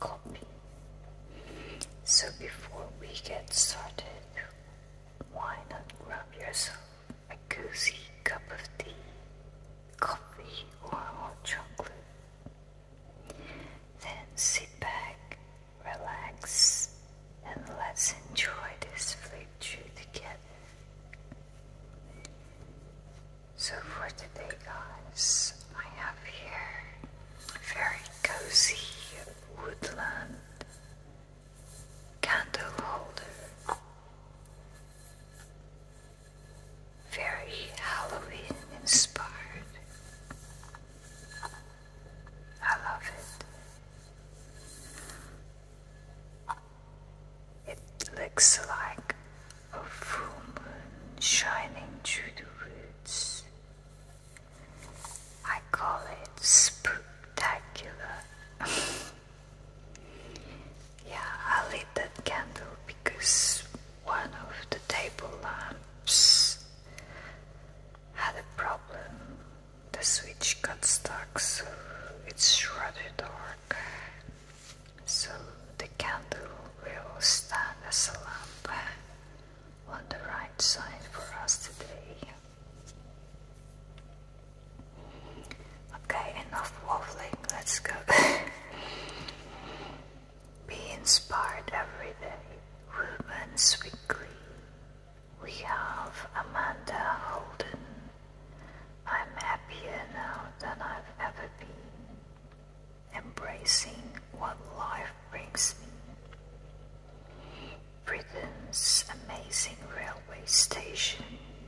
copy. So before we get started, why not grab yourself a cozy cup of tea, coffee, or hot chocolate? Then sit back, relax, and let's enjoy this flip through together. So for today, guys, I have here a very cozy woodland candle holder. Very Halloween inspired. I love it. It looks like a full moon shining through the woods. I call it spooktacular. Yeah, I lit that candle because one of the table lamps had a problem. The switch got stuck, so it's rather dark. So the candle will stand as a lamp on the right side for us today. Okay, enough waffling, let's go. Be inspired every day. Women's Weekly. We have Amanda Holden. I'm happier now than I've ever been, embracing what life brings me. Britain's amazing railway station.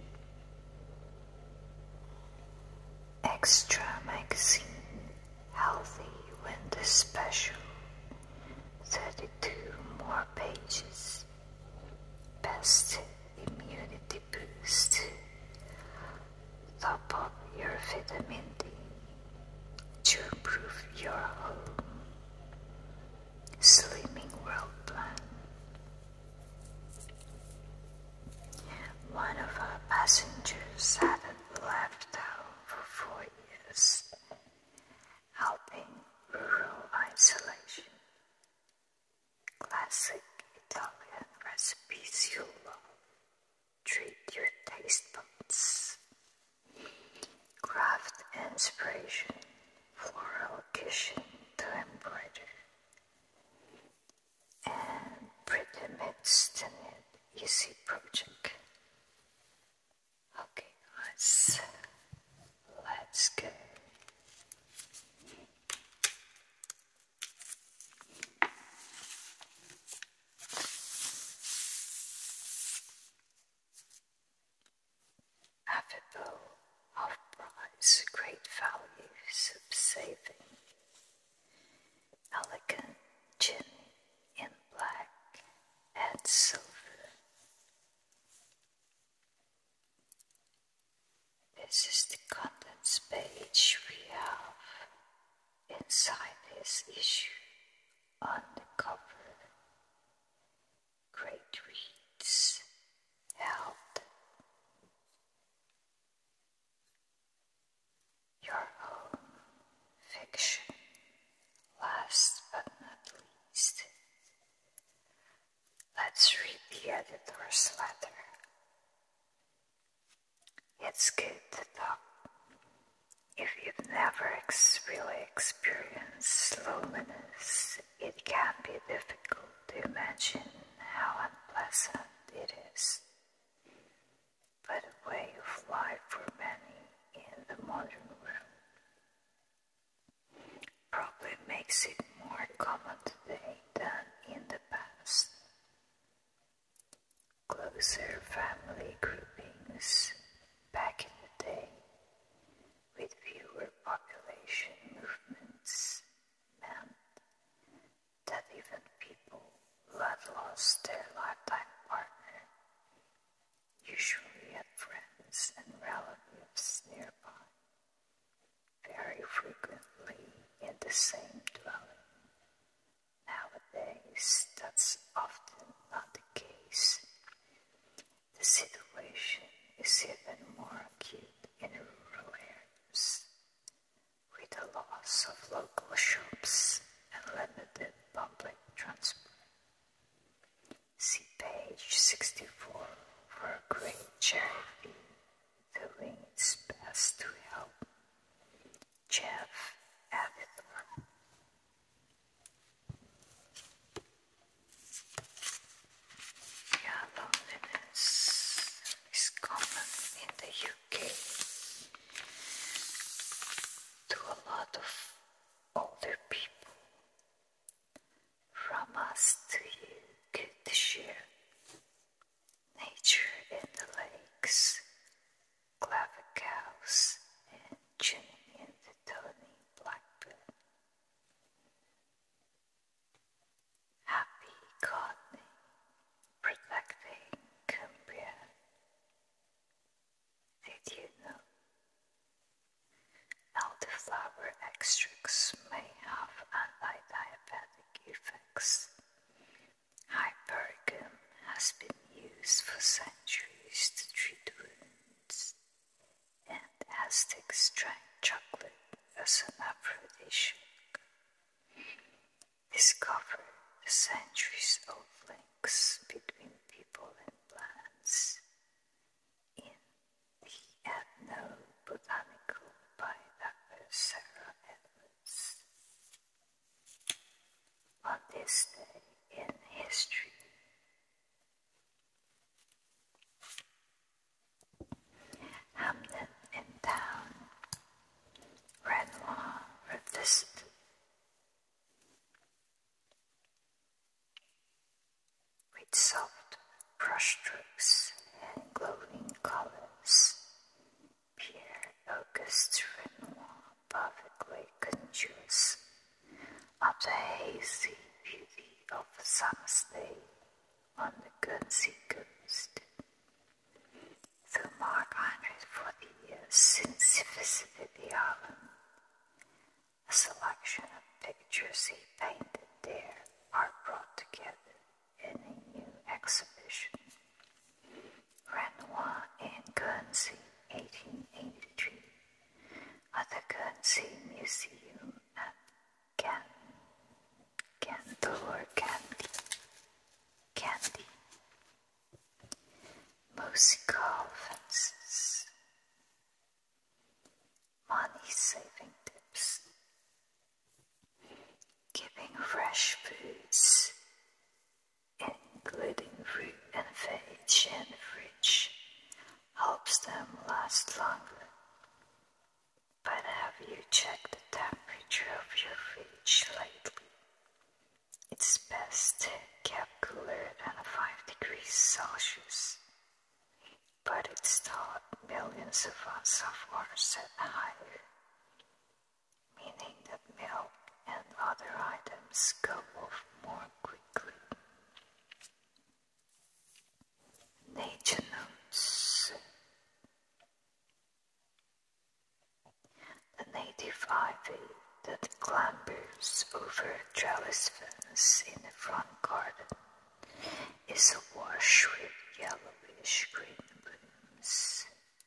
Extra magazine, healthy winter special, 32 more pages. Best immunity boost. Top up your vitamin D to improve your home. Slimming world plan. One of our passengers hadn't left home for 4 years, helping rural isolation. Classic Italian recipes you love. Treat your taste buds. Craft inspiration, floral kitchen to embroider. And pretty myths to knit easy project. Okay guys, let's go. Affable, off-price, great values of saving. Elegant gin in black and silver. This is the contents page we have inside this issue. On the cover, great reads, health, your own fiction. Last but not least, let's read the editor's letter. It's good to talk. If you've never really experienced loneliness, it can be difficult to imagine how unpleasant it is. But a way of life for many in the modern world probably makes it more common today than in the past. Closer family groupings back in the day, with fewer population movements, meant that even people who had lost their lifetime partner usually had friends and relatives nearby, very frequently in the same dwelling. Nowadays, that's often not the case. The situation is even more acute in rural areas, with the loss of local shops and limited public lost to you could share nature in the lakes, clever cows, and tuning in the Tony Blackbird. Happy gardening, protecting Cumbria. Did you know elderflower extracts may have anti-diabetic effects? Hypericum has been used for centuries to treat wounds, and Aztecs drank chocolate as an aphrodisiac. Discover the centuries-old links between people and plants in the Ethnobotanical by Dr. Sarah Edwards. On this day in history, Hamden in town, Renoir revisited. With soft brushstrokes and glowing colors, Pierre-Auguste Renoir perfectly conjures up the hazy beauty of a summer's day on the Guernsey coast. The mark 140 years since he visited the island, a selection of pictures he painted there are brought together in a new exhibition. Renoir in Guernsey, 1883, at the Guernsey Museum at Candy. Musical fences, money-saving tips, keeping fresh foods, including fruit and veg in the fridge, helps them last longer. But have you checked the temperature of your fridge lately? It's best kept cooler than 5 degrees Celsius, but it's thought millions of us have ours set higher, meaning that milk and other items go off more quickly. Nature notes. The native ivy that clambers over a trellis fence in the front garden is awash with yellowish green blooms.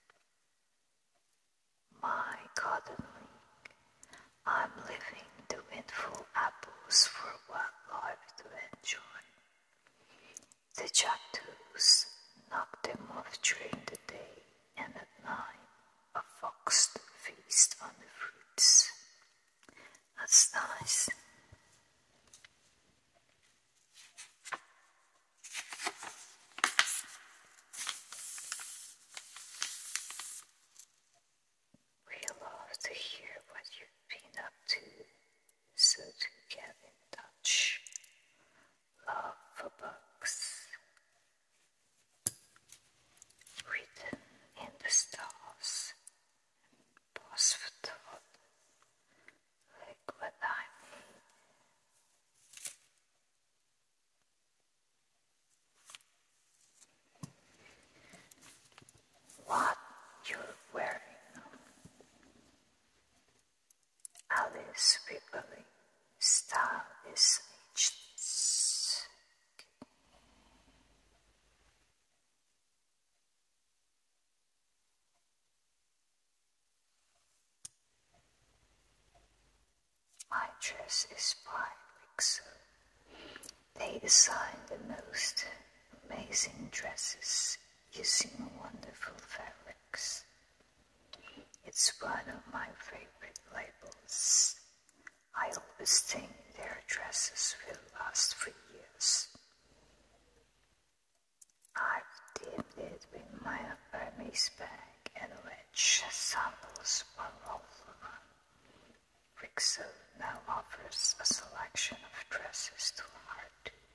My garden link. I'm leaving the windfall apples for wildlife to enjoy. The jackdaws knock them off during the day, and at night a fox to feast on the fruits. That's nice. We love to hear what you've been up to, so to get in touch. Love for books. Written in the stars. Pause for thought. Like what I mean. What you're wearing. Alice Ripley. Style is ageless. My dress is by Rixo. They design the most amazing dresses using wonderful fabrics. It's one of my favorite labels. I always think their dresses will last for years. I've dipped it with my Hermes bag and wedge sandals while all around. Rixo now offers a selection of dresses too hard to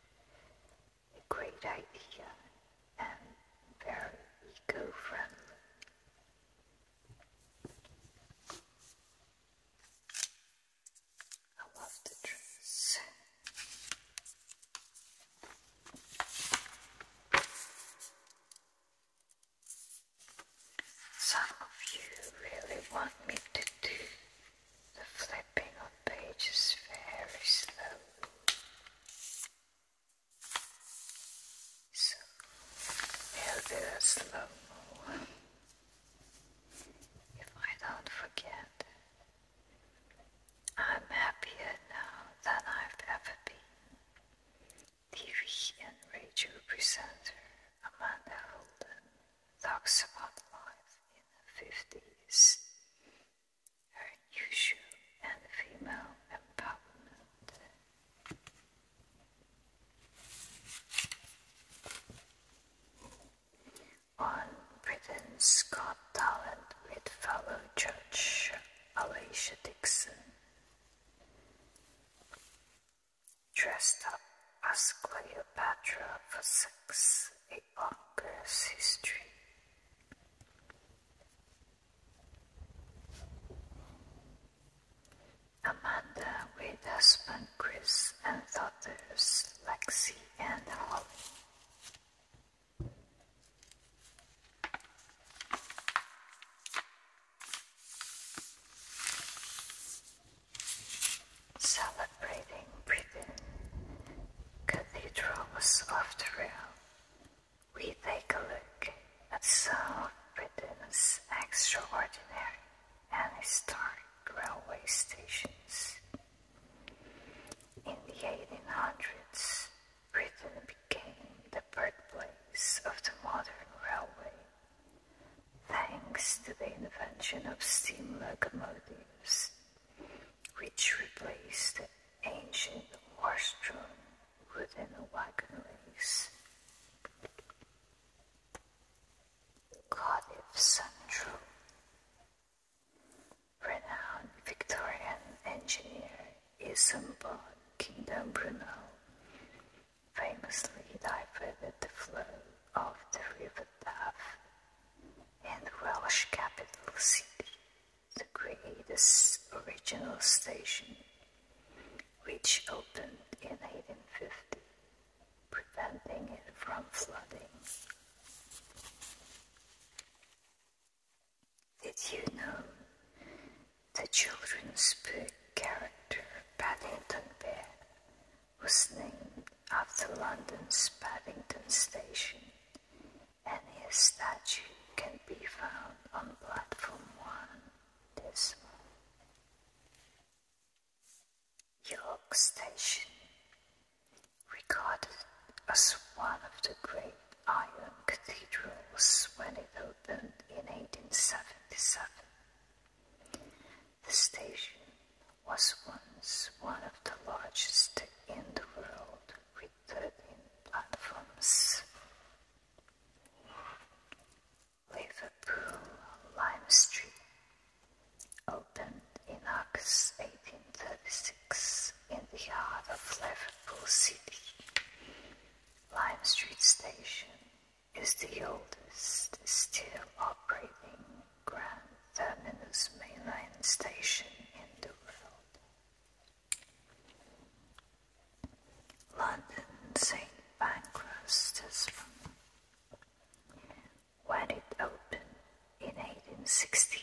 dressed up as Cleopatra for sex, a bonkers history. Amanda with husband Chris and daughters Lexi and Holly. Celebrating Britain, Cathedrals of the Realm, we take a look at some of Britain's extraordinary and historic railway stations. In the 1800s, Britain became the birthplace of the modern railway, thanks to the invention of steam locomotives, which replaced the ancient horse-drawn wooden wagonways. Cardiff Central. Renowned Victorian engineer Isambard Kingdom Brunel famously diverted the flow of the River Taff in the Welsh capital city to create this original station, which opened in 1850, preventing it from flooding. Did you know the children's book character Paddington Bear was named after London's Paddington Station, and his statue can be found on Platform 1 this month. York Station, regarded as one of the great iron cathedrals when it opened in 1877. The station was once one of the largest in the world, with 13 platforms. Liverpool Lime Street opened in August 1836 in the heart of Liverpool City. Lime Street Station is the oldest still operating Grand Terminus mainline station in the world. London St. Pancras Tasman. When it opened in 1868,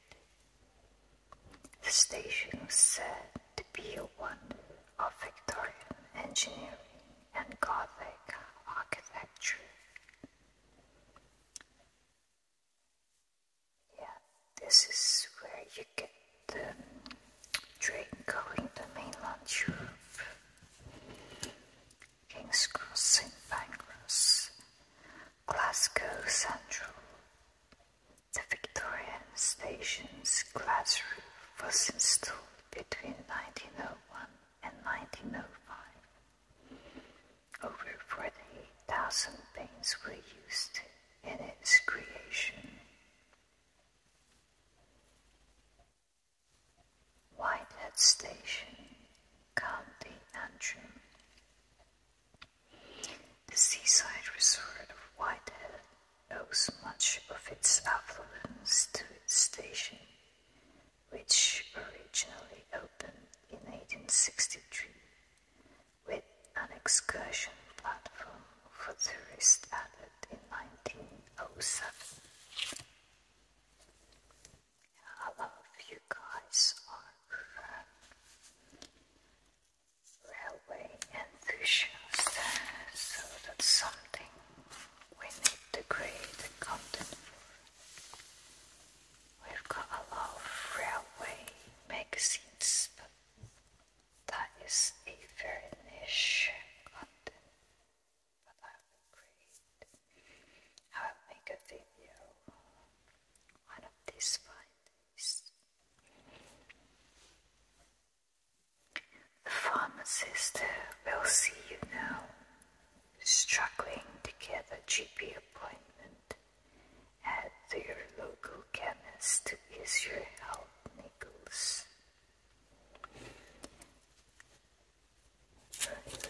the station was said to be a wonder of Victorian engineering and Gothic architecture. Yeah, this is where you get the train going to mainland Europe. King's Cross St. Pancras. Glasgow Central. The Victorian station's glass roof was installed between 1901 and 1905. Over 48,000 paints were used in its creation. Whitehead Station, County Antrim. The seaside resort of Whitehead owes much of its affluence to its station, which originally opened in 1863 with an excursion platform for tourists added in 1907. A lot of you guys are railway enthusiasts, so that's something we need to create content for. We've got a lot of railway magazines, but that is a very niche content. But I will create, I will make a video one of these fine days. The pharmacist will see you now, struggling to get a GP appointment. Head to your local chemist to ease your health niggles. Early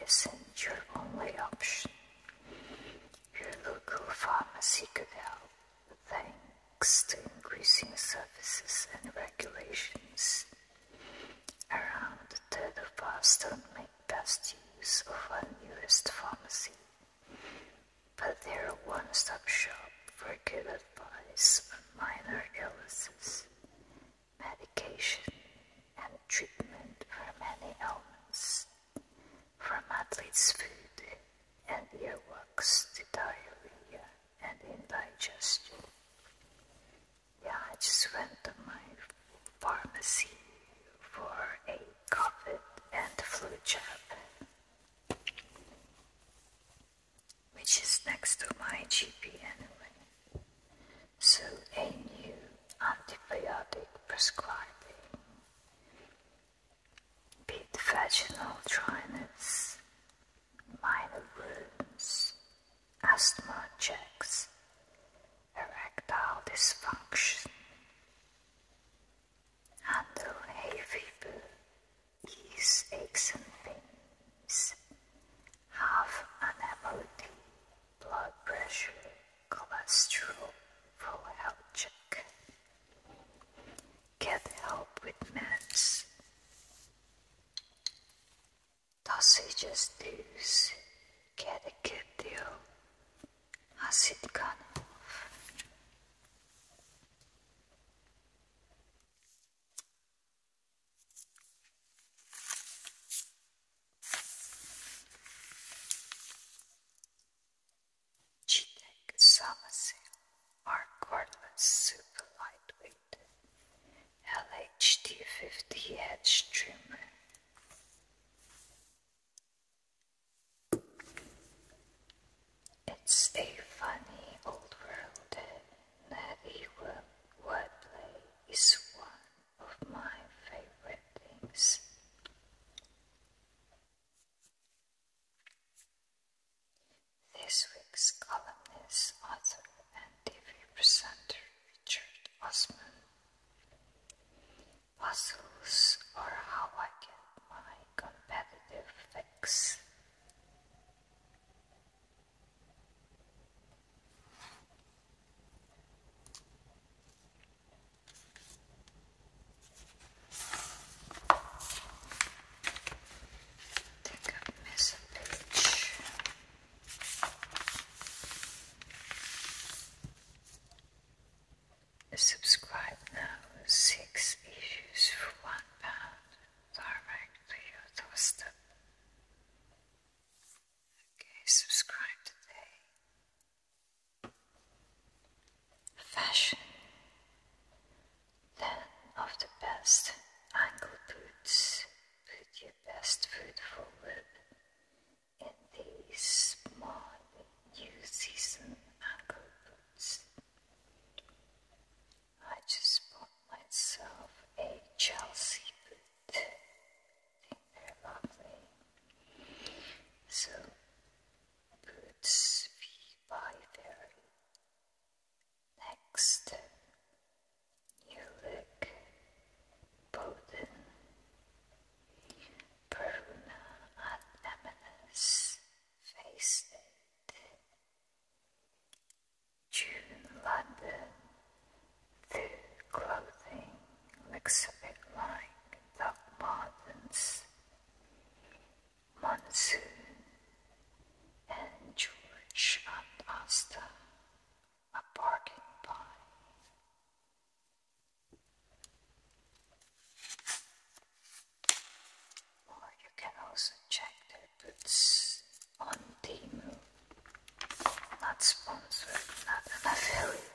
isn't your only option. Your local pharmacy could help, thanks to increasing services and regulations. Around a third of us don't make best use of our nearest pharmacy, but they're a one-stop shop for good advice on minor illnesses, medication, and treatment for many ailments, from athletes' food and earwax to diarrhea and indigestion. Yeah, I just went to my pharmacy for a COVID and flu jab, which is next to my GP anyway. So a new antibiotic prescribing, be it vaginal dryness, minor wounds, asthma checks, erectile dysfunction, handle hay fever, ease aches and pains, have an MOD, blood pressure, cholesterol, full health check, get help with meds, dosages dues, get a good deal, has it gone off? G-Tech Summer Sale, our cordless super lightweight LHD50 edge trimmer. It's a funny old world, natty wordplay is one of my favorite things. This week's columnist, author, and TV presenter Richard Osman. Puzzles are how I get my competitive fix. Think I miss a page. Subscribe now, 6 issues for £1, direct to your doorstep. Okay, subscribe today. Fashion, then of the best ankle boots. Put your best foot forward in these small new season ankle boots. I just bought myself a Chelsea boot. I think they're lovely. So, boots V by Very. Next, new look, Bowden, Peruna at M&S, Face Date, June, London. The clothing looks a bit like Doc Martens, Monsoon, and George and Asta, a bargain buy. Or you can also check their boots on Temu. Not sponsored, not an affiliate.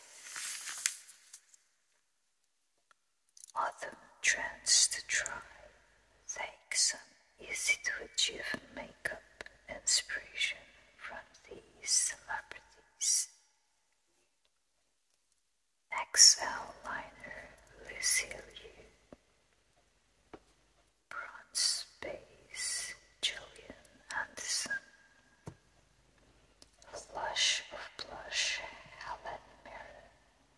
Autumn trends to try. Take some easy to achieve makeup inspiration from these celebrities. XL liner Lucille, bronze base Gillian Anderson, flush of blush Helen Mirren,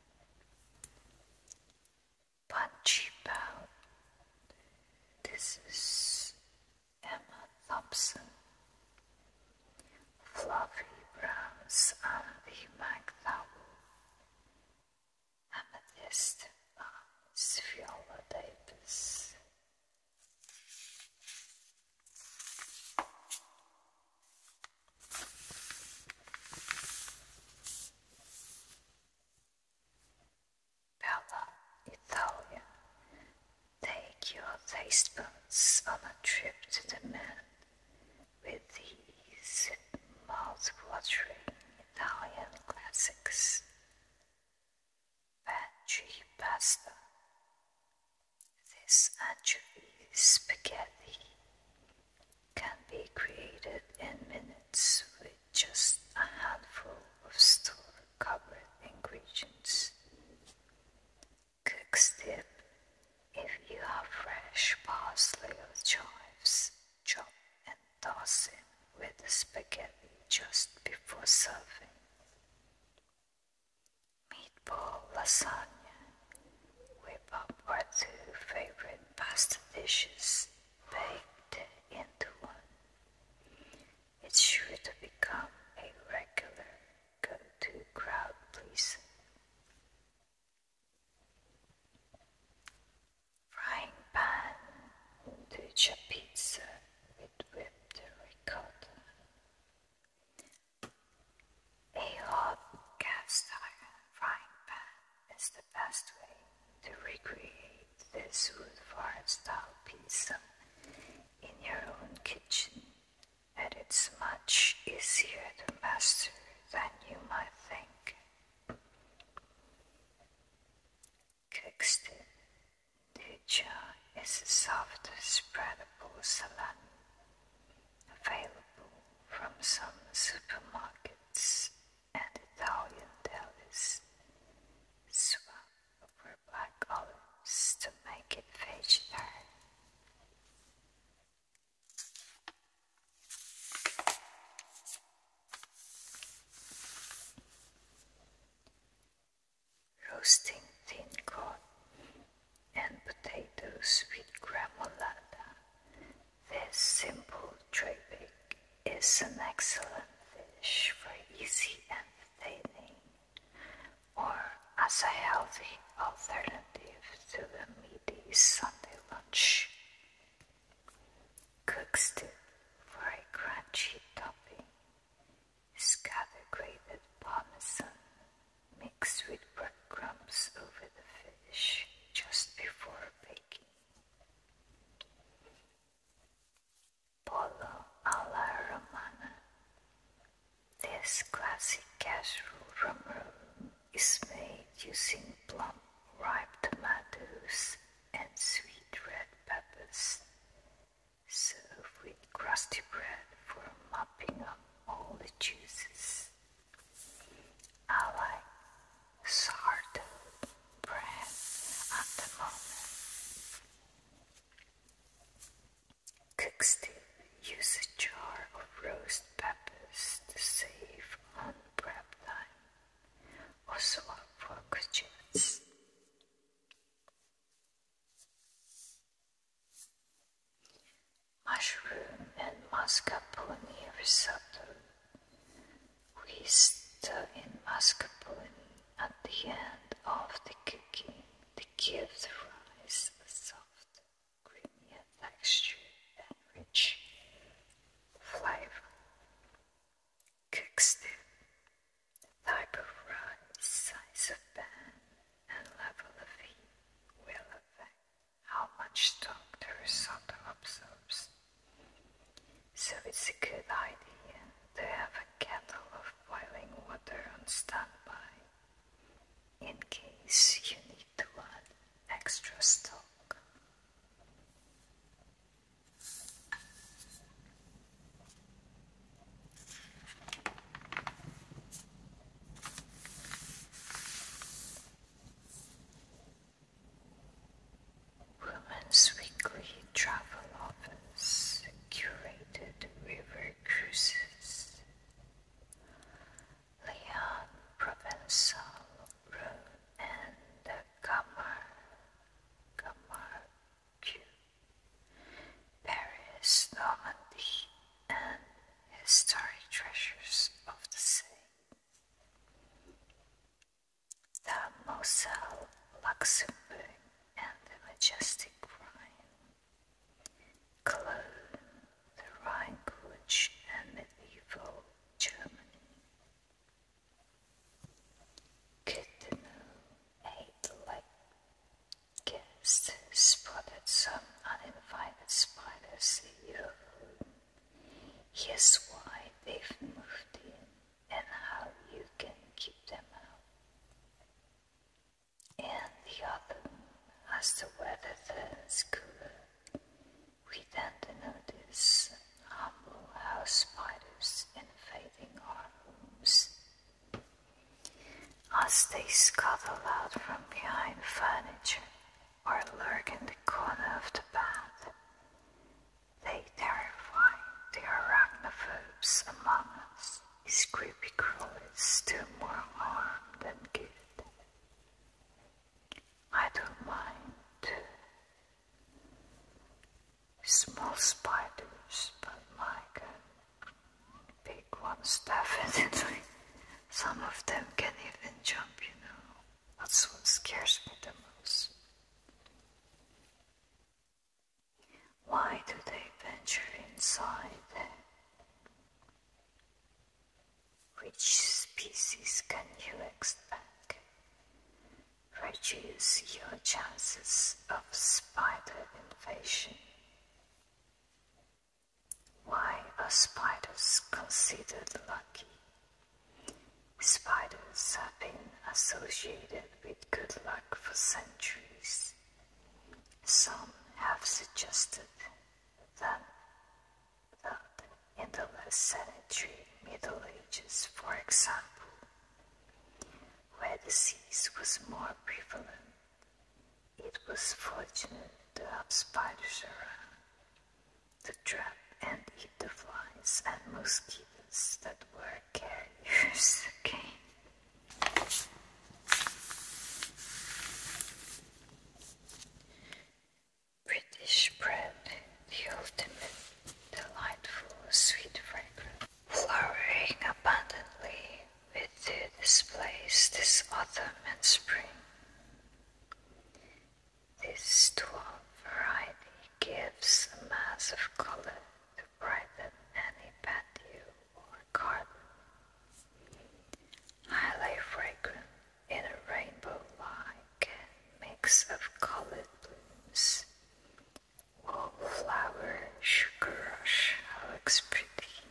punchy pout. This is Emma Thompson. taste buds on a trip to the man with these mouth-watering Italian classics. Veggie pasta. This anchovy spaghetti can be created in minutes with just a handful of store-covered ingredients. Cook's tip: if you have fresh parsley or chives, chop and toss in with the spaghetti just before serving. Meatball lasagna. Whip up our two favorite pasta dishes baked into one. It's sure to become a regular go-to crowd pleaser. Frying pan Ducha pizza with whipped ricotta. A hot cast iron frying pan is the best way to recreate this wood-fired style pizza in your own kitchen, and it's much easier to master than you might think. Cook's tip: Ducha is a soft, spreadable salami available from some supermarkets and Italian delis. Swap over black olives to make it vegetarian. Roasting thin cod and potatoes with gremolata. This simple tray bake is an excellent dish for easy entertaining or as a healthy alternative to a meaty Sunday lunch. Cook's tip for a crunchy topping is gather grated parmesan mixed with breadcrumbs over the fish just before baking. Pollo alla Romana. This classic casserole from Rome is made using plump ripe tomatoes and sweet red peppers. Serve with crusty bread for mopping up all the juices. I like sourdough bread at the moment. Cook's tip: use a jar of roast peppers to save on prep time, or swap for courgettes. Mushroom and mascarpone risotto. We stir in mascarpone at the end of the cooking to give the rice a soft, creamy texture and rich flavor. Cook's tip: the type of rice, size of pan, and level of heat will affect how much stock the risotto absorbs. So it's a good idea to have a kettle of boiling water on standby in case you need to add extra stock. Women's Weekly Travel Office curated river cruises. Leon, Provençal, Rhone, and the Camargue just spotted some uninvited spiders in your room. Here's why they've moved in and how you can keep them out. In the autumn, as the weather turns cooler, we tend to notice humble house spiders invading our homes. As they scuttle out from behind furniture or lurk in the corner of the bed, they terrify the arachnophobes among us. These creepy crawlers do more harm than good. I don't mind small spiders, but my God, big ones definitely. Some of them can even jump, you know. That's what scares me the most. Why do they venture inside? Which species can you expect? Reduce your chances of spider invasion. Why are spiders considered lucky? Spiders have been associated with good luck for centuries. Some have suggested that in the less sanitary Middle Ages, for example, where disease was more prevalent, it was fortunate to have spiders around to trap and eat the flies and mosquitoes that were carriers. Okay. British bread, the ultimate delightful sweet fragrance, flowering abundantly with two displays this autumn and spring. This 12 variety gives a mass of color to brighten any patio or garden. Highly fragrant in a rainbow-like mix of colored blooms. Wallflower, sugar rush, how looks pretty.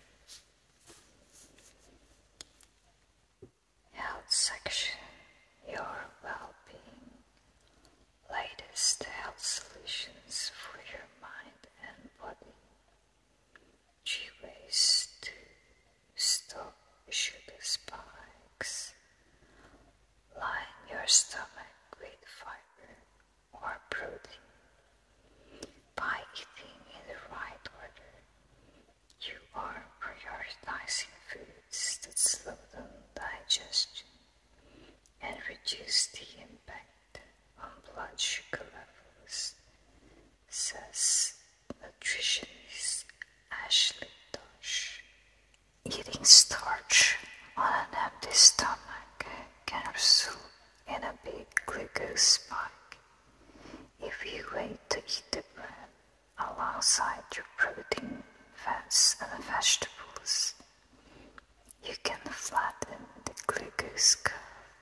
Health section, your well-being. Latest health solutions for your mind and body. 3 ways to stop sugar spikes. Line your stomach with fiber or protein. By eating in the right order, you are prioritizing foods that slow down digestion and reduce the impact on blood sugar levels, says nutritionist Ashley Tosh. Eating starch on an empty stomach can result in a big glucose spike. If you wait to eat the bread alongside your protein, fats, and vegetables, you can flatten the glucose curve.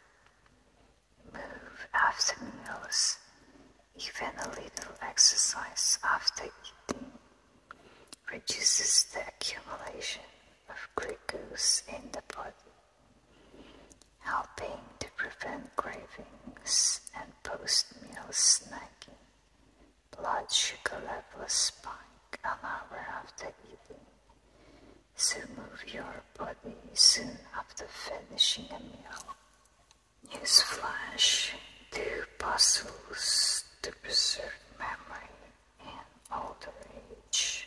Move after meals. Even a little exercise after eating reduces the accumulation of glucose in the body, helping to prevent cravings and post-meal snacking. Blood sugar levels spike an hour after eating, so move your body soon after finishing a meal. Newsflash, do puzzles to preserve memory in older age.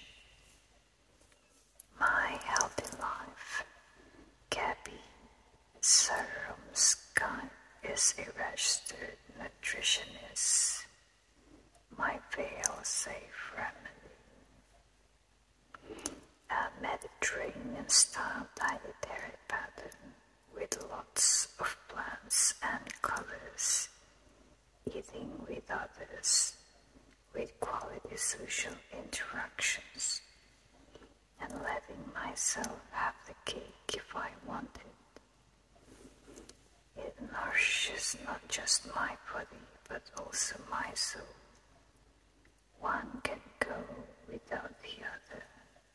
My Healthy Life, Gabby Saromskan is a registered nutritionist. My fail-safe remedy. A Mediterranean-style dietary pattern with lots of plants and colors. Eating with others, with quality social interactions, and letting myself have the cake if I want it. It nourishes not just my body, but also my soul one can go without the other.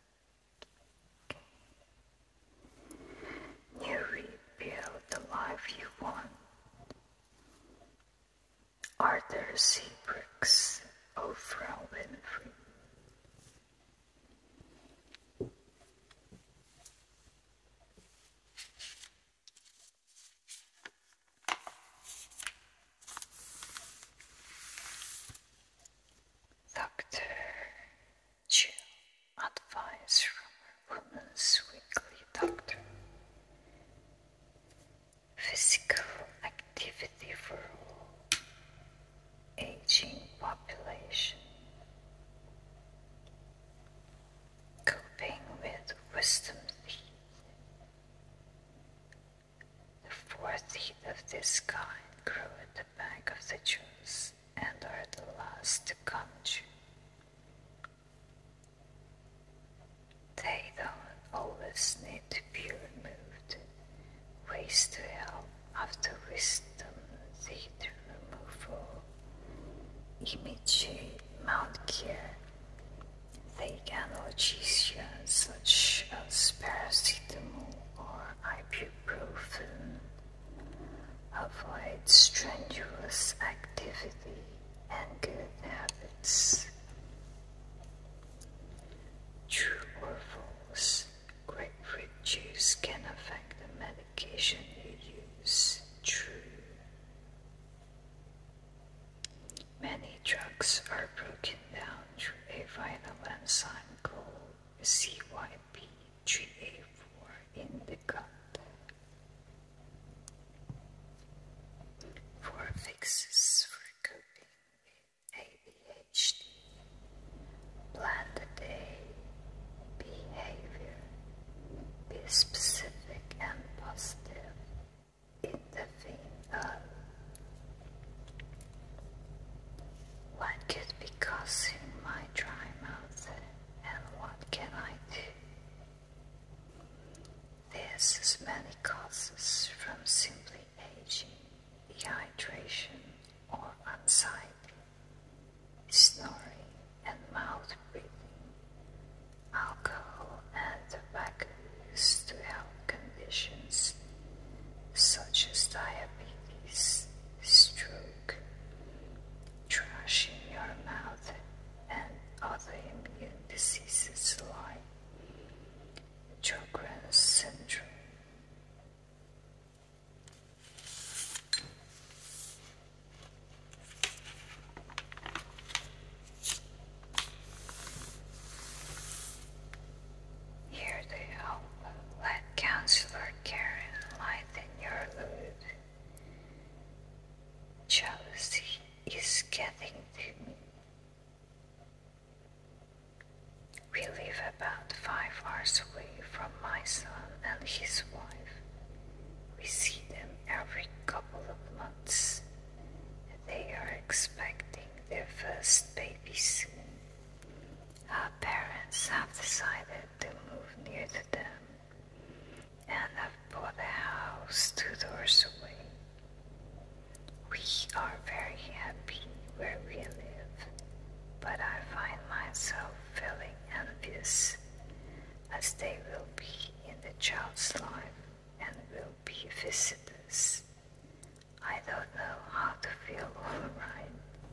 You rebuild the life you want. Arthur C. Brooks, Oprah Winfrey. Dr. Jill, advice from her Woman's Weekly Doctor. Physical activity for all. Aging population. Coping with wisdom teeth. The 4 teeth of this kind grow at the back of the jaws and are the last to come true. They don't always need to be removed. Ways to help after wisdom teeth removal. Immediate mouth care. Take analgesia such as paracetamol or ibuprofen. Avoid strenuous activity and good habits. True or false, grapefruit juice can affect the medication you use. True. Many drugs are broken down through a vital enzyme called CYP3A4 in the gut. For fixes for coping with ADHD, plan the day, behavior, be specific and positive in the vein of what could be causing my dry mouth and what can I do? This is many causes from simply aging, dehydration or anxiety, snoring and mouth breathing, alcohol and tobacco use to help conditions such as diabetes, stroke, trash in your mouth, and other immune diseases like Sjogren's syndrome. Here to help, let Counselor Karen lighten your load. Jealousy is getting to me. We live about 5 hours away from my son and his wife. We see them every couple of months. They are expecting their first baby soon. Our parents have decided to move near to them and have bought a house 2 doors away. We are very happy where we live, but I find myself feeling envious as they will be in the child's life and will be visitors. I don't know how to feel alright.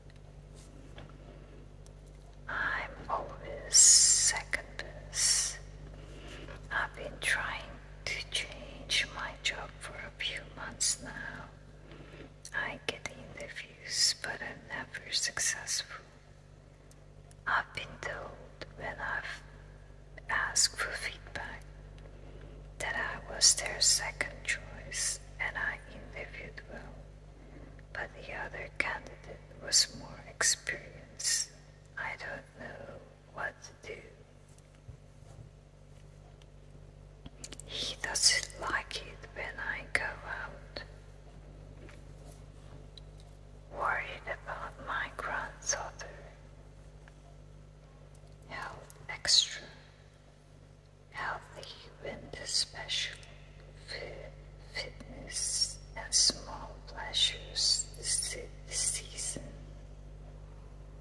I'm always second best. I've been trying to change my job for a few months now. I get interviews, but I'm never successful. I've been told when I've asked for feedback that I was their second choice and I interviewed well, but the other candidate was more experienced. I don't know what to do. He doesn't like it when I go out. Worried about my granddaughter. Health extra. Healthy winter special. Food, fitness, and small pleasures this season.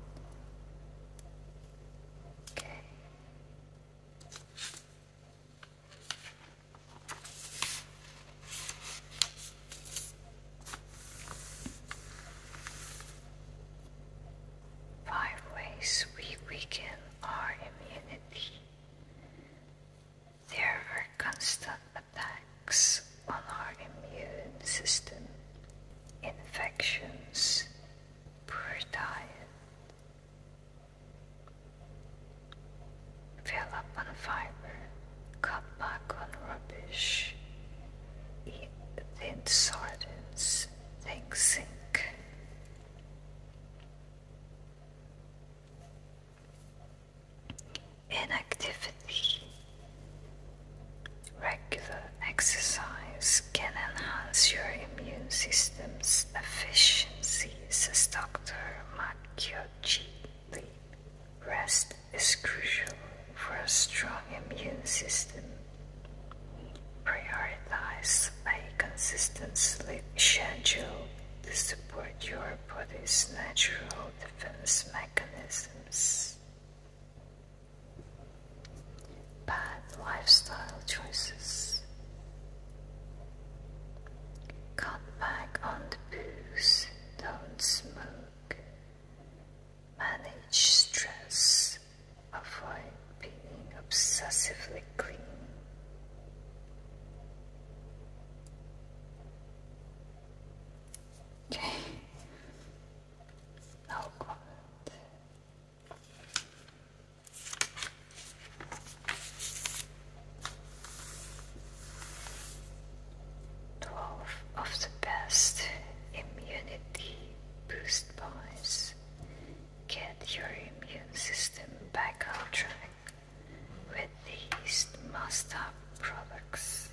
ways we weaken our immunity. There are constant attacks on our immune system, infections, poor diet. Fill up on fiber, cut back on rubbish, eat thin sardines, think zinc. Inactivity. Regular exercise can enhance your immune system's efficiency, says Dr. Macchiocci. Rest is crucial for a strong immune system. Prioritize a consistent sleep schedule to support your body's natural defense mechanisms. Bad lifestyle choices. Cut back on the booze, don't smoke. Manage stress, avoid being obsessively clean. Okay, no comment. 12 of the best immunity boost buys. Get your immune system back on track with these must-have products.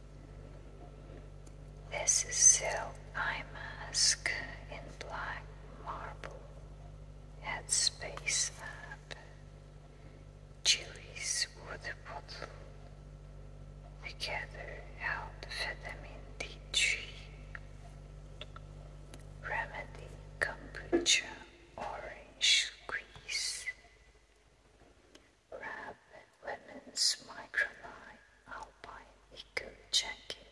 This is silk eye mask in black marble, headspace app, Chili's water bottle, together help vitamin D3, remedy kombucha, orange squeeze, wrap women's microlight alpine eco jacket,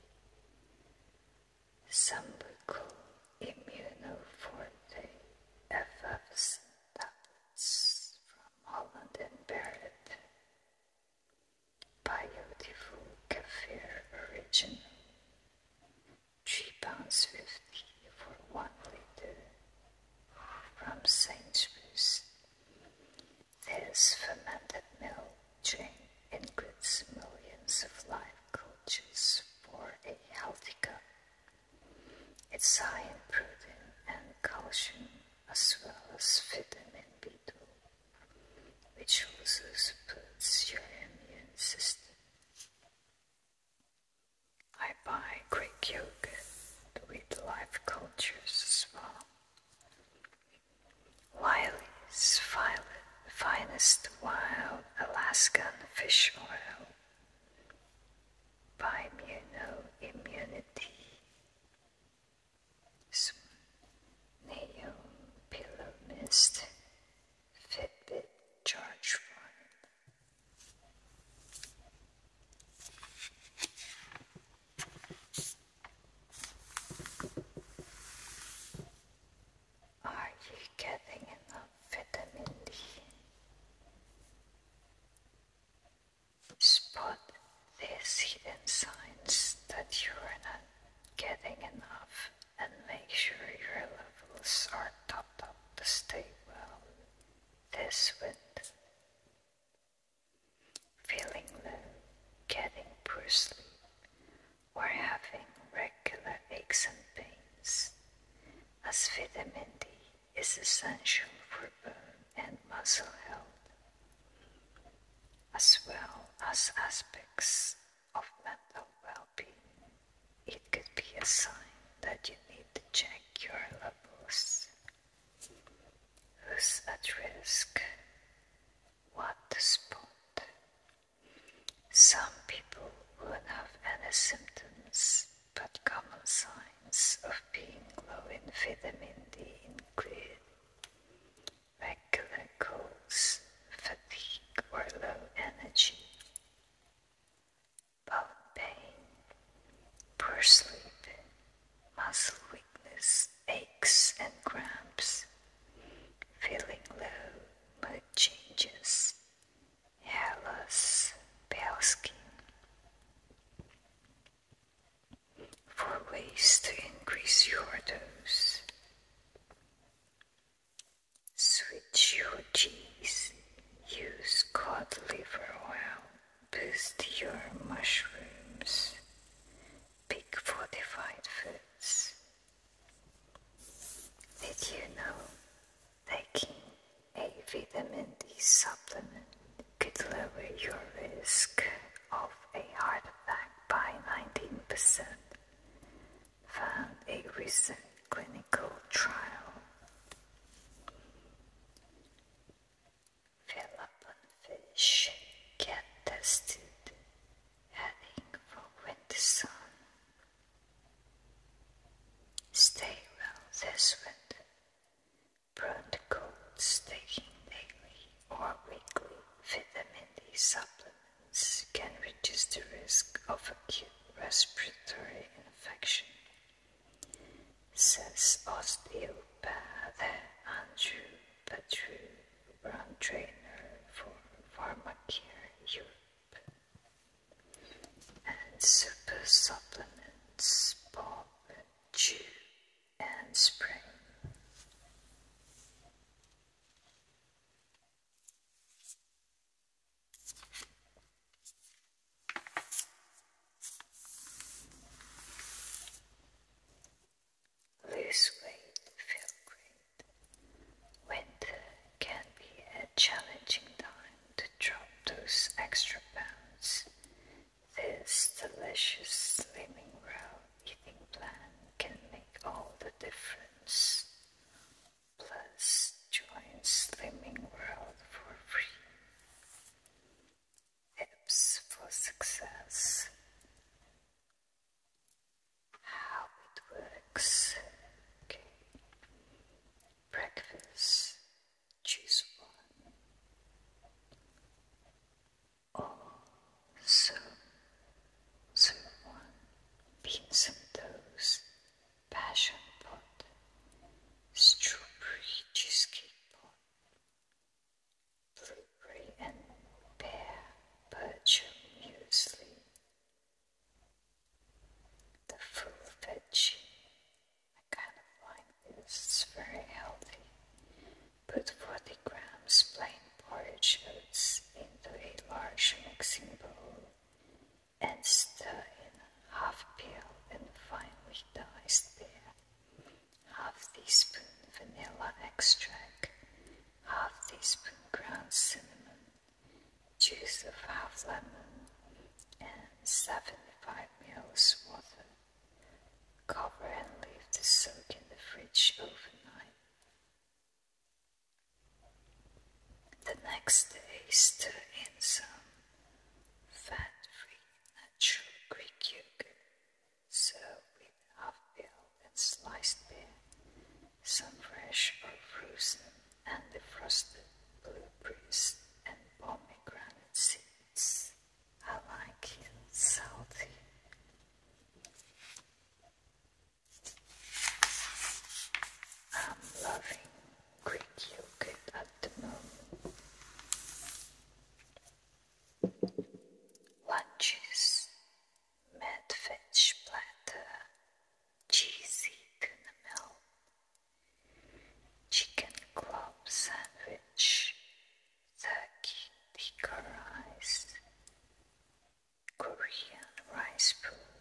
Sambuco Immunoforte effervescent tablets from Holland and Barrett, Beautiful Kefir Original, £3.50 for 1 liter from Sainsbury's. This fermented milk drink includes millions of live cultures for a healthy gut. It's high in protein and calcium as well as vitamin B12, which also supports your immune system. I buy Greek yogurt with live cultures as well. Wiley's finest wild Alaskan fish oil by Immunity. Neon Pillow Mist, Fitbit Charge 5. Are you getting enough vitamin D? Spot these hidden signs that you are not getting enough and make sure your levels are topped up to stay well this winter. Feeling low, getting poor sleep, or having regular aches and pains, as vitamin D is essential for bone and muscle health, as well as aspects of mental well-being. It could be a sign that you need to check your levels. Who's at risk? What to spot? Some people won't have any symptoms, but common signs of being low in vitamin D include regular colds, fatigue or low energy, bone pain, poor sleep, muscle weakness, aches and cramps. supplements can reduce the risk of acute respiratory infection, says osteopath Andrew Petru, brand trainer for Pharmacare Europe. And super supplements, pop, chew, and spray. Lose weight, feel great. Winter can be a challenging time to drop those extra pounds. This delicious slimming raw eating plan can make all the difference. Plus, join Slimming World for free. Tips for success. How it works. Okay. Breakfast. Choose one. Or serve one. Beans and toast. Passion pot. Strawberry cheesecake pot. Blueberry and pear birch muesli. The full veggie. I kind of like this, it's very healthy. Put 40 grams plain porridge oats into a large mixing bowl and stir in half peel and finely diced pear, half teaspoon vanilla extract, half teaspoon ground cinnamon, juice of half lemon, and 75 ml water. Cover and leave to soak in the fridge overnight. The next day, stir in some fat-free natural Greek yogurt. Serve with half peeled and sliced pear, some fresh or frozen and defrosted blueberries and pomegranate seeds. I like it salty. I'm loving Greek yogurt at the moment. Lunches, mad veg platter, cheesy tuna melt, chicken club sandwich, turkey tikka rice, Korean rice pool,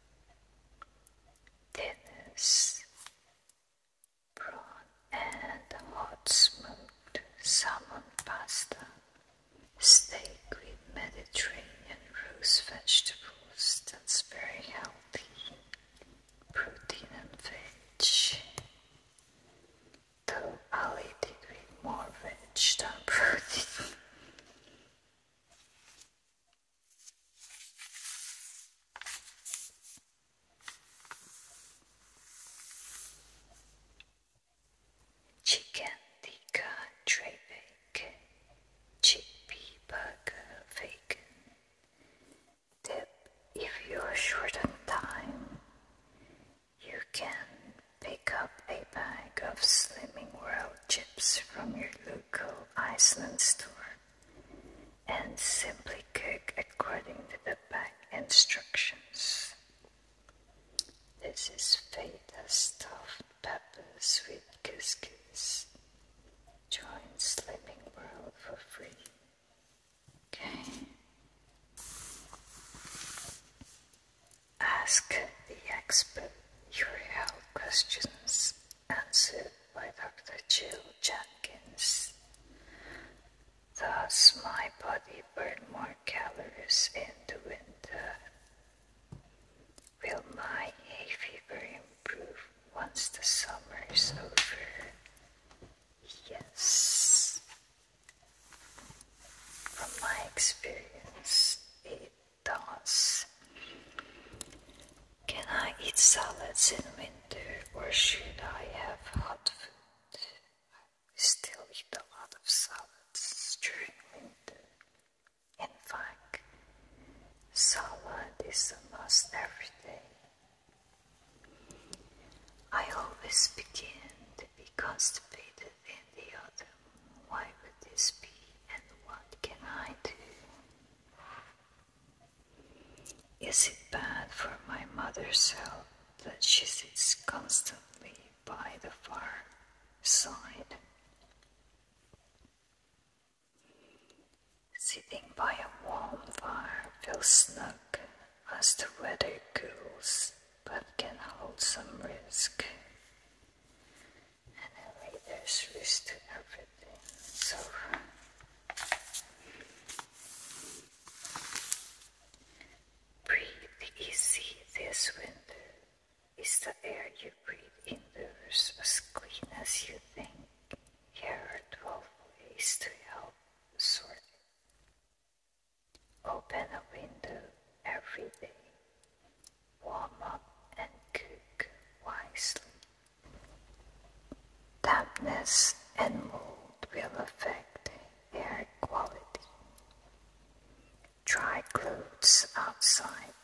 dinners, prawn and hot smoked salmon pasta, steak with Mediterranean roast vegetables, that's very healthy, protein and veg, though I'll eat it with more veg than protein. Chicken tikka tray bake, chickpea burger vegan. Tip: if you're short on time, you can pick up a bag of Slimming World chips from your local Iceland store and simply cook according to the bag instructions. This is feta stuffed peppers with couscous. Join Slimming World for free. Okay. Ask the expert your health questions answered by Dr. Jill Jenkins. Does my body burn more calories in the winter? Will my hay fever improve once the summer is over? Yes. From my experience, it does. Can I eat salads in winter, or should I have hot food? I still eat a lot of salads during winter. In Is it bad for my mother's health that she sits constantly by the fireside? Sitting by a warm fire feels snug as the weather cools, but can hold some risk. Anyway, there's risk to everything, so breathe easy this winter. Is the air you breathe indoors as clean as you think? Here are 12 ways to help sort it. Open a window every day. Warm up and cook wisely. Dampness and mold will affect air quality. Dry clothes outside.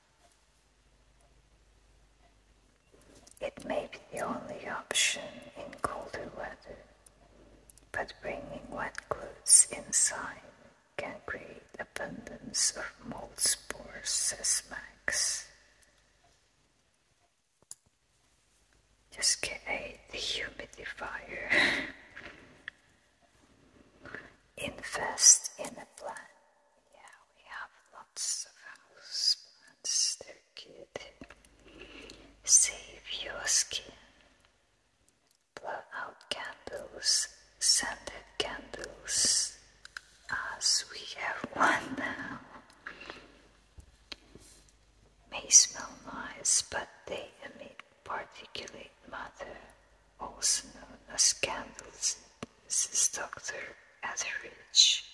It may be the only option in colder weather, but bringing wet clothes inside can create abundance of mold spores, says Max. Just get a dehumidifier. Invest in a plant. Yeah, we have lots of house plants. They're good. Save your skin. Blow out candles, scented candles, as we have one now. May smell nice, but they emit particulate matter, also known as candles, says Dr. Etheridge.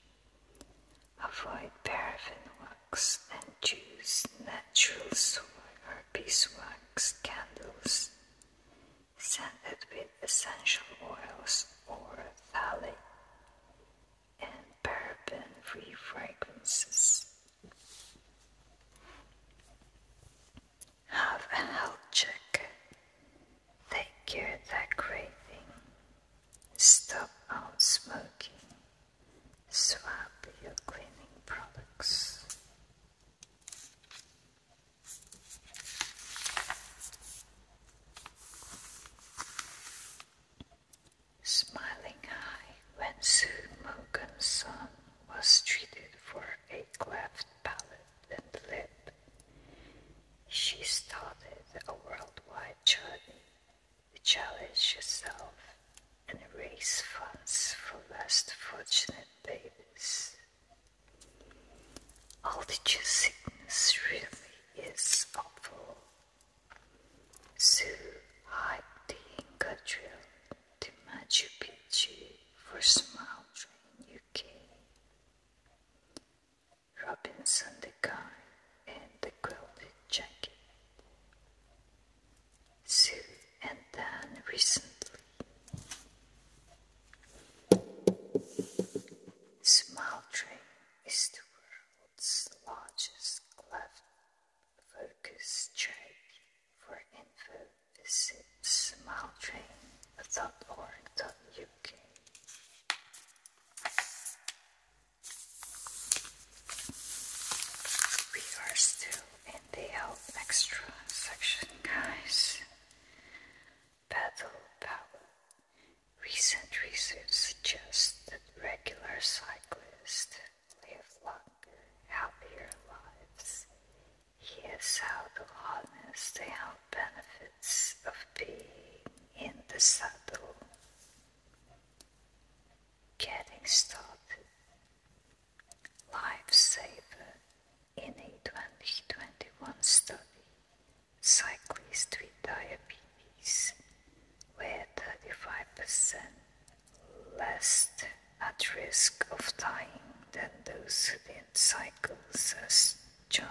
Avoid paraffin wax and choose natural soy or beeswax candles scented with essential oils or phthalate and paraben-free fragrances. Have a health check. Take care decorating. Stop out smoking. Swap your cleaning products. Smiling high when Sue Morgan's son was treated for a cleft palate and lip. She started a worldwide journey to challenge herself and raise funds for less fortunate babies. Altitude sickness really is awful. Sue hiked the Inca Trail to Machu Picchu for Smile Train UK. Robinson the guy in the quilted jacket. Sue and Dan recently. Smile Train is the world's largest cleft focus charity. For info, visit smiletrain.org.uk. We are still in the Health Extra section, guys. Battle power. Recent research suggests that regular cyclists live longer, happier lives. Here's how to harness the health benefits of being in the saddle. Getting started. Lifesaver. In a 2021 study, cyclists with diabetes were 35% less at risk of dying than those who didn't cycle, says John.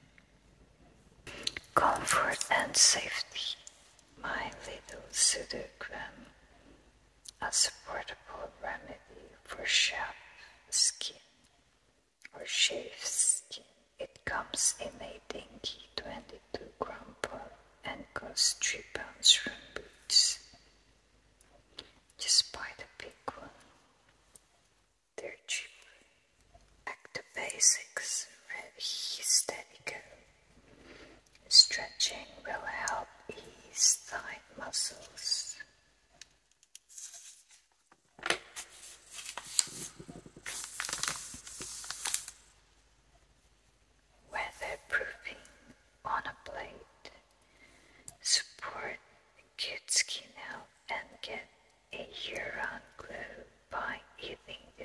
Comfort and safety. My little pseudogram, as a portable remedy for chapped skin or shaved skin. It comes in a dinky 22-gram pot and costs £3 from Boots. Just buy the big one. They're cheap. Back to basics. Ready, steady, go.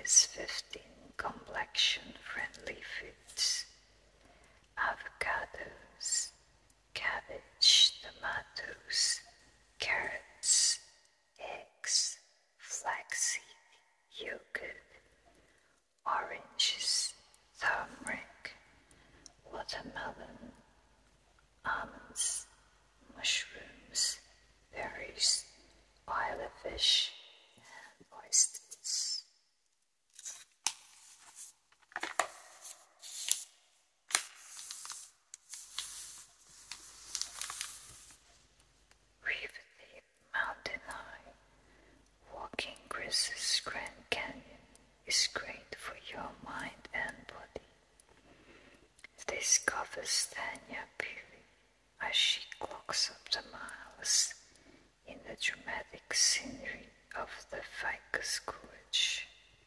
is 15 complexion-friendly foods: avocados, cabbage, tomatoes, carrots, eggs, flaxseed, yogurt, oranges, turmeric, watermelon, almonds, mushrooms, berries, oily fish, and oysters. River Deep Mountain High, walking Chris's Grand Canyon is great for your mind and body. This covers Tanya Piri as she clocks up the miles in the dramatic scenery of the Ficus Gorge.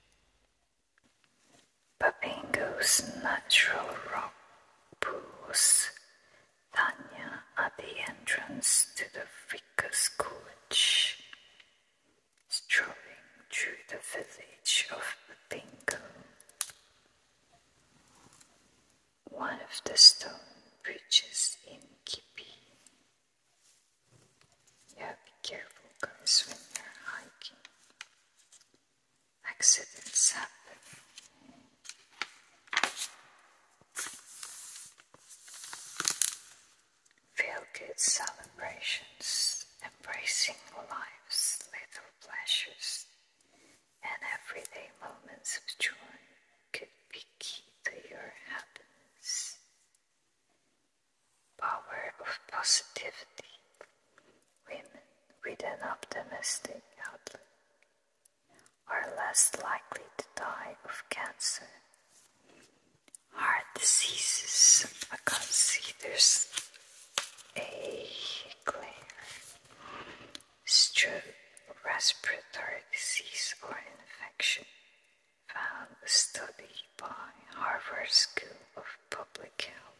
Babingo's natural rock pools Tanya at the entrance to the Ficus Gorge. Strolling through the village of Babingo, one of the stone bridges in Kipi. Yeah, be careful guys when you're hiking. Accidents happen. Feel good celebrations, embracing life's little pleasures and everyday moments of joy could be key to your happiness. Power of positivity. Women with an optimistic outlook are less likely to die of cancer, heart diseases, considers a glare, stroke, respiratory disease or infection, found a study by Harvard School of Public Health.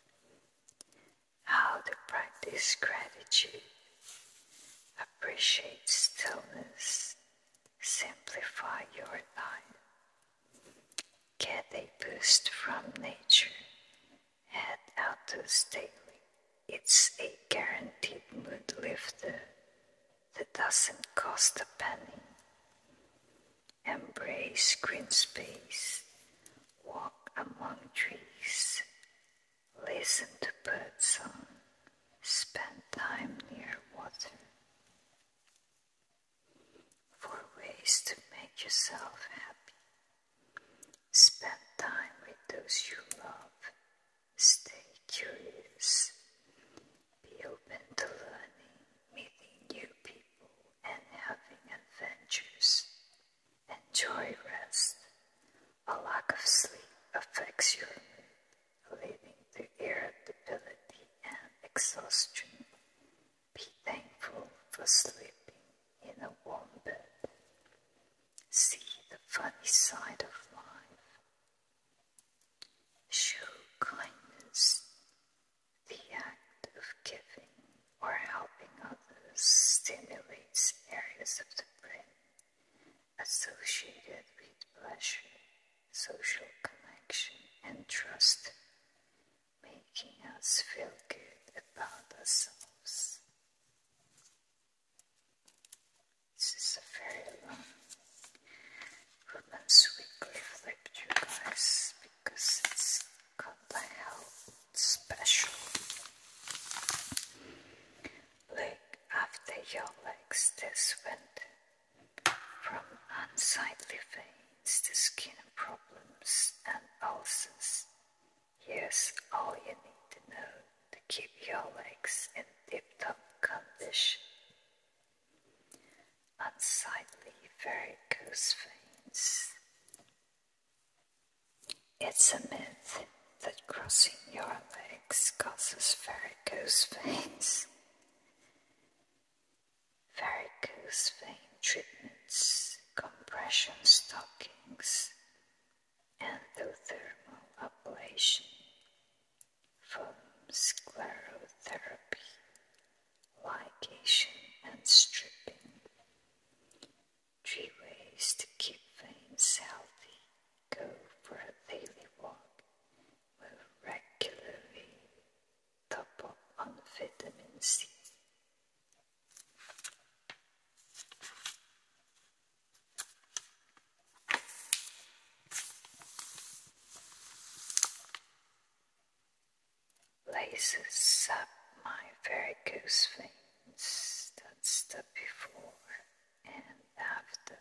How to practice gratitude, appreciate stillness, simplify your diet, get a boost from nature, head outdoors daily. It's a guaranteed mood lifter that doesn't cost a penny. Embrace green space, walk among trees, listen to birdsong, spend time near water. For ways to make yourself happy, spend time with those you love, stay curious, be open to learning, meeting new people, and having adventures. Enjoy rest. A lack of sleep affects your mood, leading to irritability and exhaustion. Be thankful for sleeping in a warm bed. See the funny side of life. Show kindness. The act of giving or helping others stimulates areas of the brain associated with pleasure, social connection, and trust, making us feel good about ourselves. This is a very long Women's Weekly flip through, guys, because it's kinda health special. Look after your legs this winter. From unsightly veins to skin problems and ulcers, here's all you need to know to keep your legs in tip-top condition. Unsightly varicose veins. It's a myth that crossing your legs causes varicose veins. Varicose vein treatments, compression stockings, endothermal ablation, foam sclerotherapy, ligation and stripping. 3 ways to keep veins healthy. raises up my varicose veins. That's the before and after.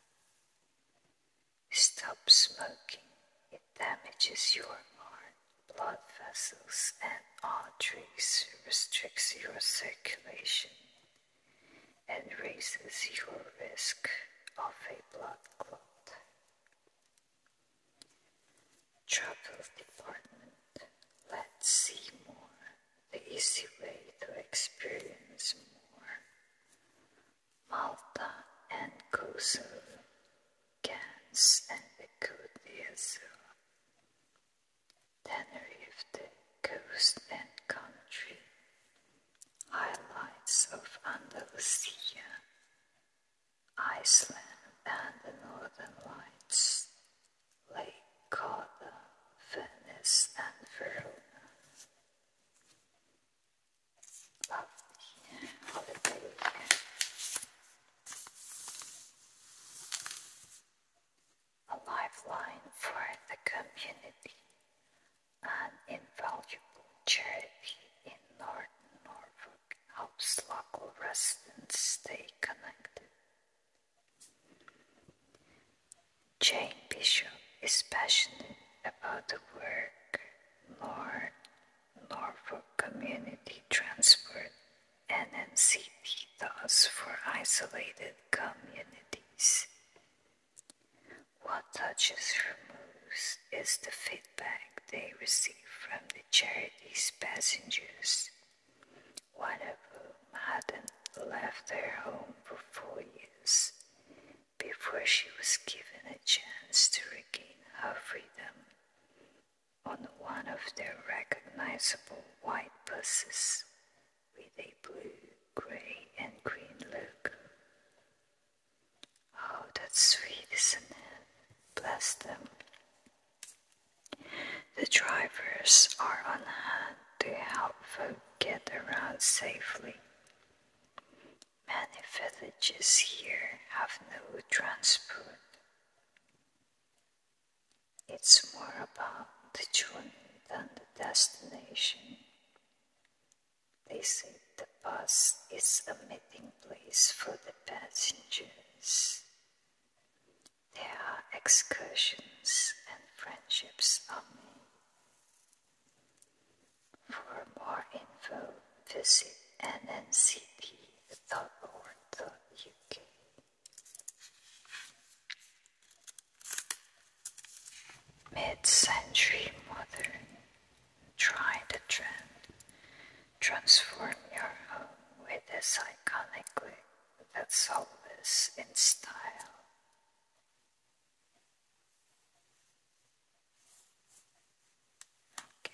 Stop smoking. It damages your heart, blood vessels, and arteries, restricts your circulation, and raises your risk of a blood clot. Travel department. Let's see more. The easy way to experience more. Malta and Kosovo, Gans and Becudiazo, Tenerife, the coast and country, highlights of Andalusia, Iceland and the Northern Lights, Lake Garda, Venice and Verona. Lovely holiday. A lifeline for the community, an invaluable charity in Northern Norfolk helps local residents stay connected. Jane Bishop is passionate about the work Norfolk Community Transport NNCT does for isolated communities. What touches her most is the feedback they receive from the charity's passengers, one of whom hadn't left her home for 4 years before she was given a chance to regain her freedom on one of their recognizable white buses with a blue, gray, and green logo. Oh, that's sweet, isn't it? Bless them. The drivers are on hand to help folk get around safely. Many villages here have no transport. It's more about the journey than the destination. They say the bus is a meeting place for the passengers. There are excursions and friendships are made. For more info, visit nnct.org.uk. Mid-century modern. Try the trend. Transform your home with this iconic look that's always in style. Okay.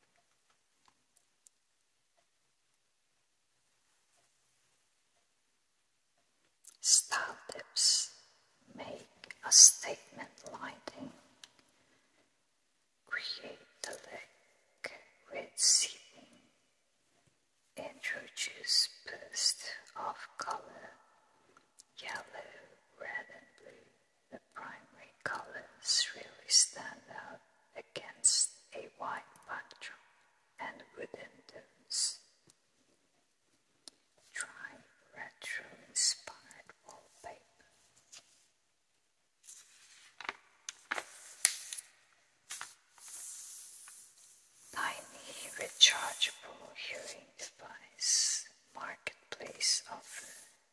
Style tips. Make a statement lighting. Create the look with seating. Introduce burst of color. Yellow, red and blue. The primary colors really stand out against a white backdrop and wooden tones. Try retro-inspired wallpaper. Tiny rechargeable hearing device. Marketplace offer.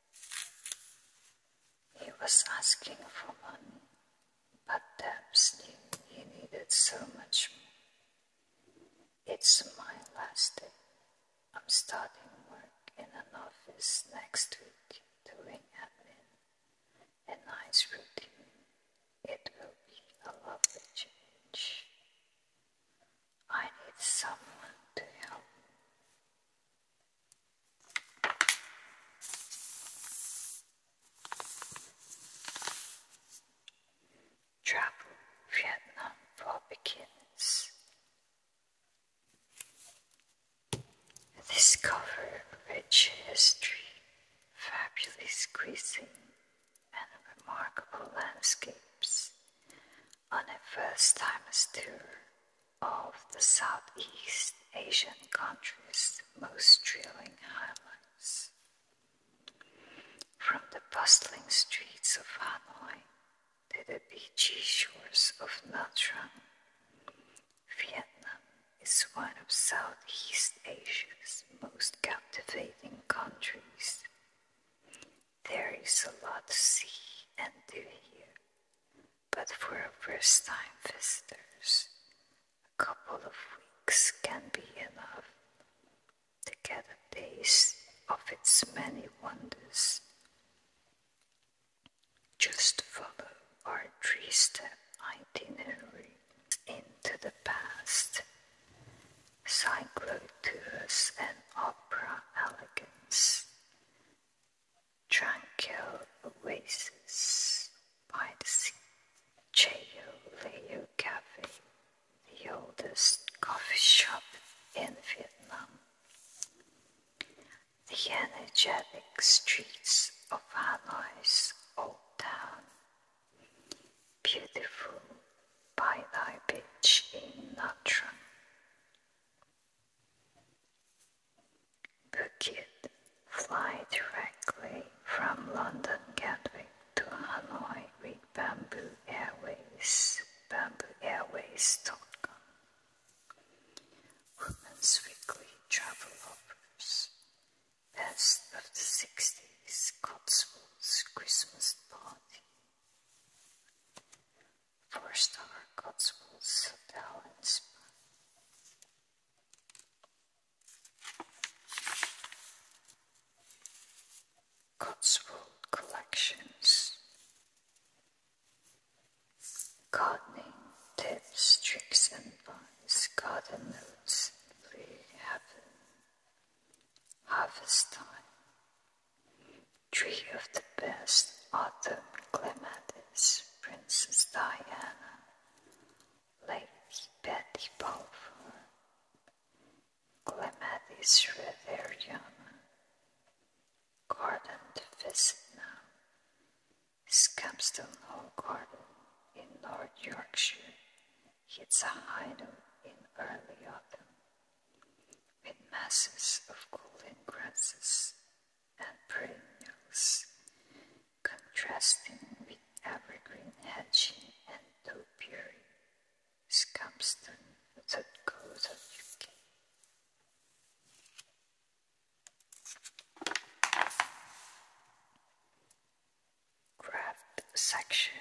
He was asking for money, but Debs knew he needed so much more. It's my last day. I'm starting work in an office next week doing admin. A nice routine. It will be a lovely change. I need someone to help me. Travel Vietnam for beginners. Discover rich history, fabulous cuisine, and remarkable landscapes on a first-timer's tour. of the Southeast Asian countries' most thrilling highlights. From the bustling streets of Hanoi to the beachy shores of Nha Trang, Vietnam is one of Southeast Asia's most captivating countries. There is a lot to see and do here, but for first-time visitors, a couple of weeks can be enough to get a taste of its many wonders. Just follow our 3-step itinerary into the past. Cyclotours and opera elegance. Tranquil oasis by the sea. Cheo Leo Cafe, the oldest coffee shop in Vietnam. The energetic streets of Hanoi's Old Town. Beautiful Bai Dai Beach in Nha Trang. Phuket, fly directly from London Gatwick to Hanoi with Bamboo Airways, bambooairways.com. Women's Weekly Travel Offers. Best of the 60s Cotswolds Christmas Party. 4-star Cotswolds Hotel and Spa. Cotswold Collections. Gardening tips, tricks and advice. Garden notes. Blue Heaven. Harvest time. 3 of the best autumn clematis. Princess Diana. Lady Betty Balfour. Clematis Reveriana. Garden to visit now. Scampston Hall Garden in North Yorkshire hits a high note in early autumn, with masses of cooling grasses and perennials, contrasting with evergreen hedging and topiary. Scampston.co.uk. Craft section.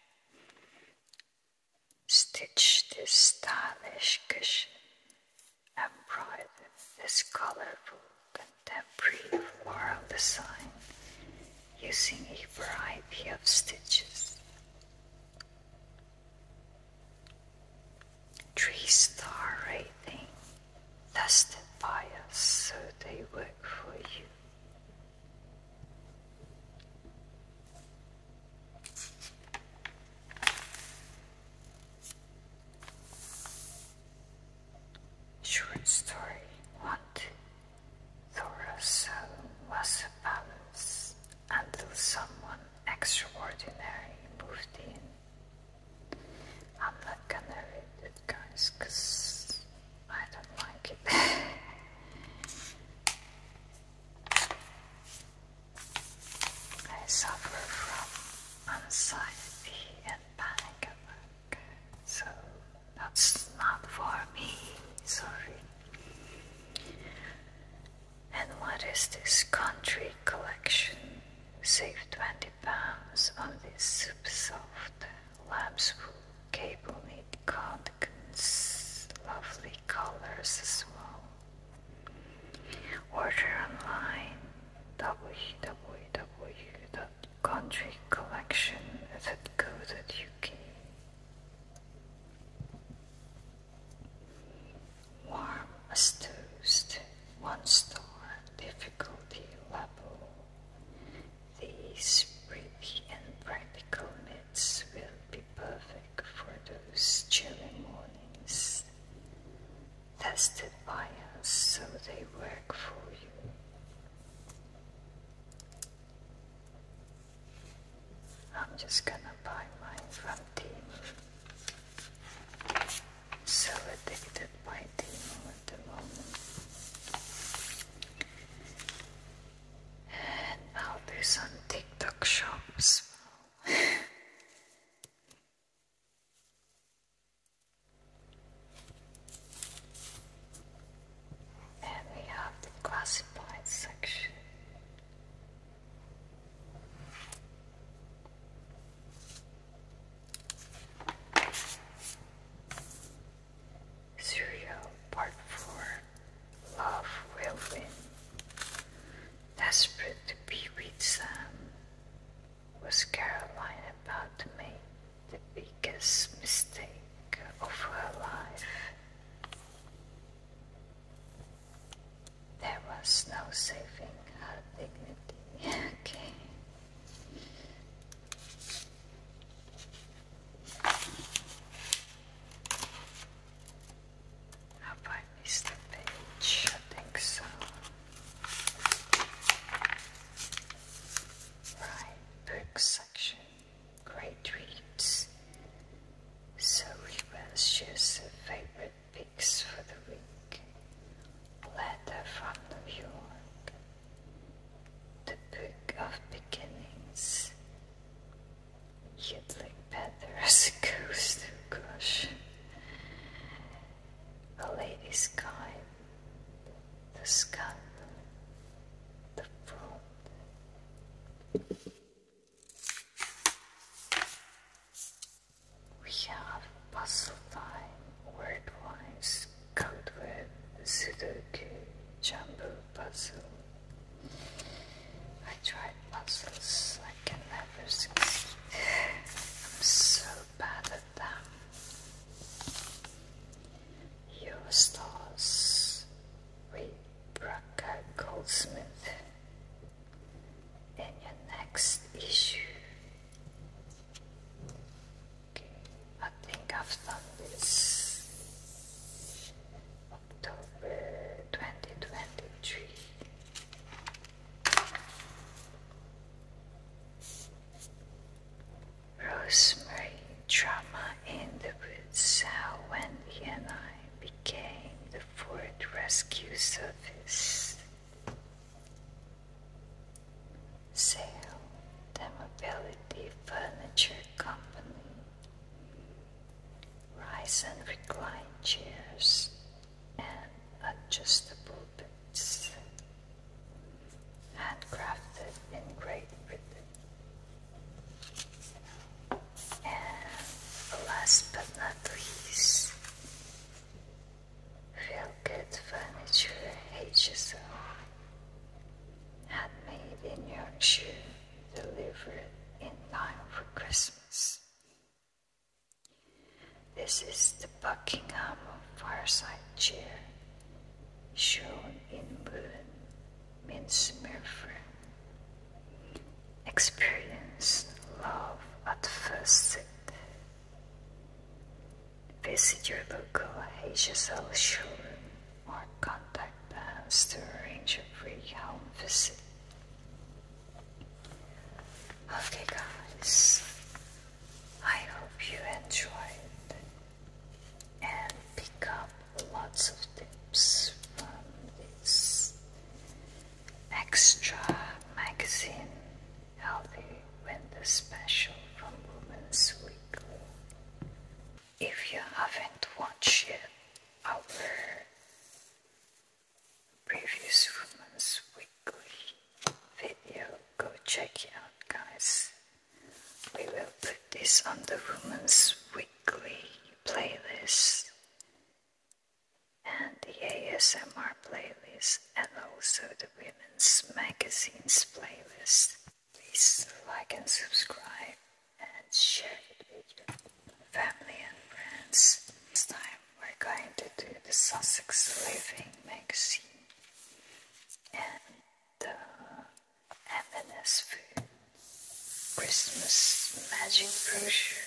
Stitch this stylish cushion. Embroider this colorful contemporary floral design using a variety of stitches. biggest mistake of her life. There was no saving her dignity. Okay. Have I missed a page? I think so. Right, book section. Great reads. So we will choose a favorite picks for the week. Letter from New York. The Book of Beginnings. You'd look better as a ghost, oh gosh. A Lady's Guide. The Scandal. The Fraud. We have Puzzle Time, Wordwise, Code Word, Sudoku, Jumbo Puzzle. I tried puzzles, I can never succeed. I'm so bad at them. Your Stars, read Braca Goldsmith in your next issue. Okay, I think I've done this October 2023. Rosemary, Drama in the Woods, How Wendy and I Became the Ford Rescue Service. Sale, the Mobility Furniture Company. Rise and recline chairs and adjustable beds. Handcrafted in Great Britain. And last but not least, Feel Good Furniture HSO. Handmade in Yorkshire, delivered in time for Christmas. This is the Buckingham fireside chair, shown in wooden mincemeat frame. Experience love at first sight. Visit your local HSL showroom or contact us to arrange a free home visit. Okay guys, I hope you enjoyed and pick up lots of tips from this extra magazine, Healthy Winter Special from Women's Weekly. If you haven't watched yet our previous Women's Weekly video, go check it out guys. We will put this on the Women's Weekly playlist and the ASMR playlist and also the Women's Magazines playlist. Please like and subscribe and share it with your family and friends. This time we're going to do the Sussex Living magazine and the M&S Food Christmas Magic Brochure.